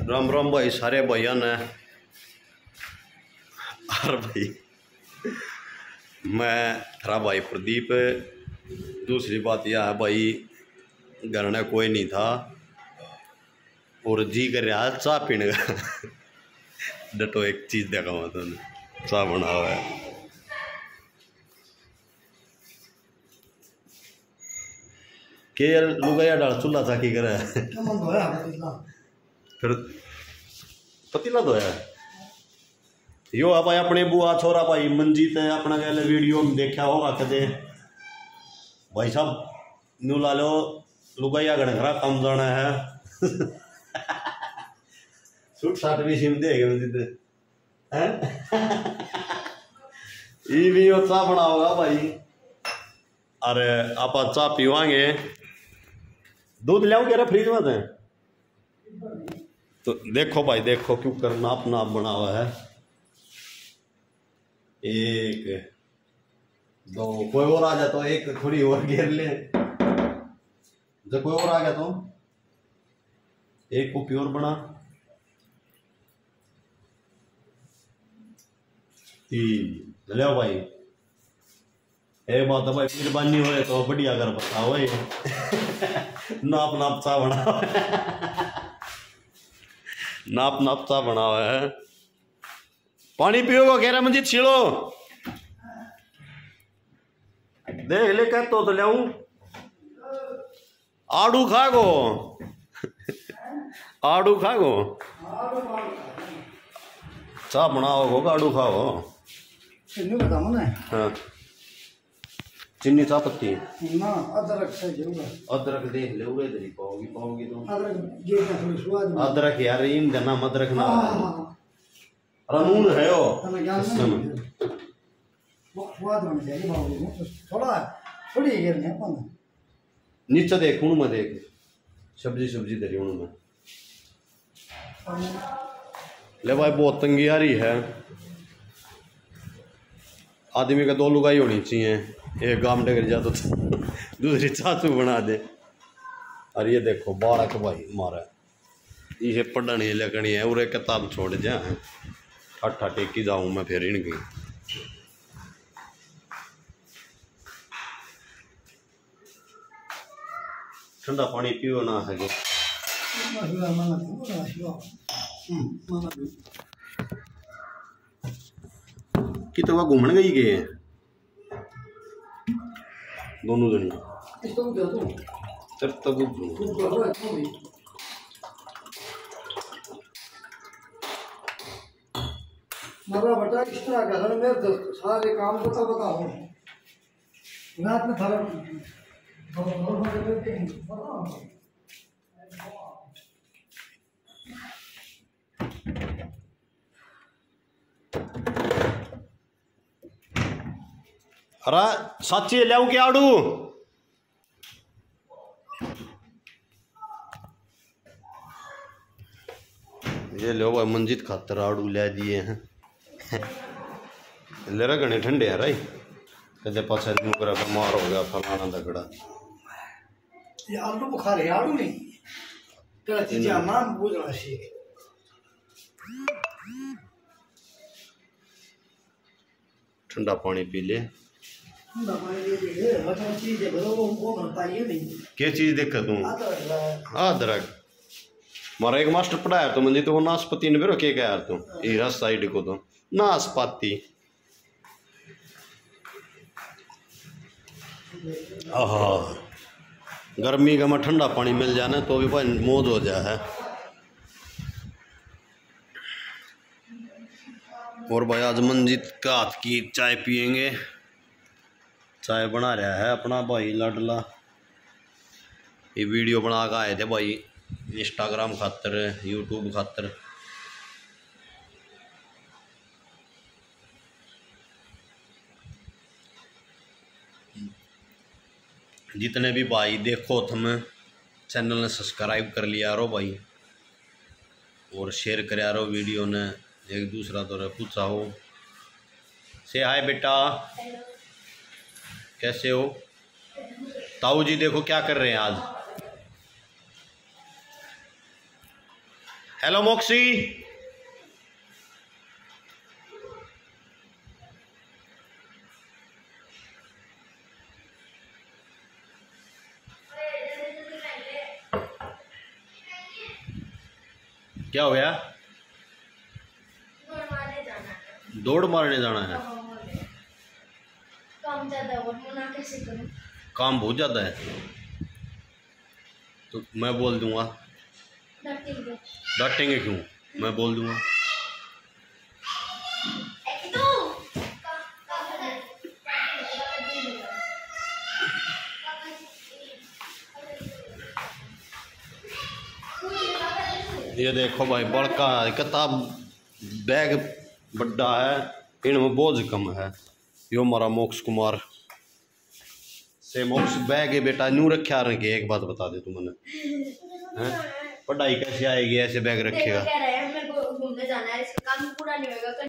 राम राम भाई सारे भैया ने। और भाई मैं थारा भाई प्रदीप। दूसरी बात यह है भाई, घर में कोई नहीं था और जी कर रहा है चाय पीने का। डटो एक चीज़ देखा हुआ तुमने, चाय बना हुआ है। के लुगाया डाल चूल्हा था की करे फिर पतीला धोया यो है भाई। अपने बुआ छोरा भाई मंजीत है अपना गल वीडियो में देखा होगा कदे भाई साहब न्यू ला लो लुगाइया घने खरा कम जाना है। सूट साट भी सिम देगा मंजीत हैं। ये भी चाह बना होगा भाई। अरे आप चाह पीवाएंगे, दूध ले आओ फ्रिज में थे तो देखो भाई, देखो क्यों करना अपना बना हुआ है। एक दो कोई और आ जाए तो एक थोड़ी और घेर ले, जब कोई और आ गया तो एक कॉपी और बना। तीन ले भाई। एक बात है भाई, मेहरबानी हो तो बढ़िया कर बताओ भाई। नाप नाप सा बना नाप नाप सा बना हुआ है। पानी पियोगा कह रहा मंजीत छीलो देख ले कर तो ले आऊं। आड़ू खागो आड़ू खागो चाह बनाओ आड़ू खाओ। हाँ चीनी चाह पत्ती ना अदरक से अदरक देख ले उरे इधर ही पाओगी पाओगी तो अदरक अदरक यार इन देना अदरक ना नून है वो स्वाद होना चाहिए बाबू थोड़ा थोड़ी घेरनी है अपन नीचे देख उन में देख सब्जी सब्जी दे रही उन में ले भाई बहुत तंगी आ रही है। आदमी का दो लुगाई होनी चाहिए, एक गांव डगर जा तो दूसरी चाचू बना दे। और ये देखो बारह भाई मारा ये पढ़नी लगनी है उरे किताब छोड़ जा ठट्ठा टेकी जाऊं मैं फिर इनकी। ठंडा पानी पियो ना सके कि तो वह घूमने गई गए हैं दोनों जनी तब तक मरा बेटा इस तरह का है मेरे सारे काम बता बताओ रात में थारा अरे साची ले क्या आड़ू ये लो भाई मंजीत खातर आड़ू ले दिए हैं। ले रहा घने ठंडे है राई कदे पास करा बीमार हो गया फलाना दगड़ा ये आलू बुखार है आलू नहीं तेरा चीज़ नाम पूछ रहा है। ठंडा पानी पी ले। क्या चीज देखा तू अदरक मारा एक मास्टर पढ़ाया तो मंजी तो वो नाशपाती ने के क्या यार तू ये साइड को तो नाशपाती आहा गर्मी का में ठंडा पानी मिल जाना तो भी भाई मौज हो जाए है। और भाई आज मंजीत का हाथ की चाय पियेंगे। चाय बना रहा है अपना भाई लाडला। ये वीडियो बना के आए थे भाई इंस्टाग्राम खातर यूट्यूब खातर। जितने भी भाई देखो तुम चैनल ने सब्सक्राइब कर लिया रो भाई और शेयर कर रो वीडियो ने एक दूसरा तो पूछा हो। से हाय बेटा कैसे हो। ताऊ जी देखो क्या कर रहे हैं आज। Hello Moxie. क्या हो गया? दौड़ मारने जाना है। काम ज्यादा और मना कैसे करूं? काम बहुत ज्यादा है तो मैं बोल दूंगा। डांटेंगे। डांटेंगे क्यों? मैं बोल दूंगा। एक तो ये देखो भाई बड़का किताब बैग बड़ा है, इनमें बोझ कम है। यो हमारा मोक्ष कुमार से मोक्ष बैग है बेटा, न्यू रखा रखे। एक बात बता दे तू मैंने, हैं पढ़ाई कैसे आएगी ऐसे बैग रखेगा? कह रहे हैं मेरे को घूमने जाना है, इसका काम पूरा नहीं होगा।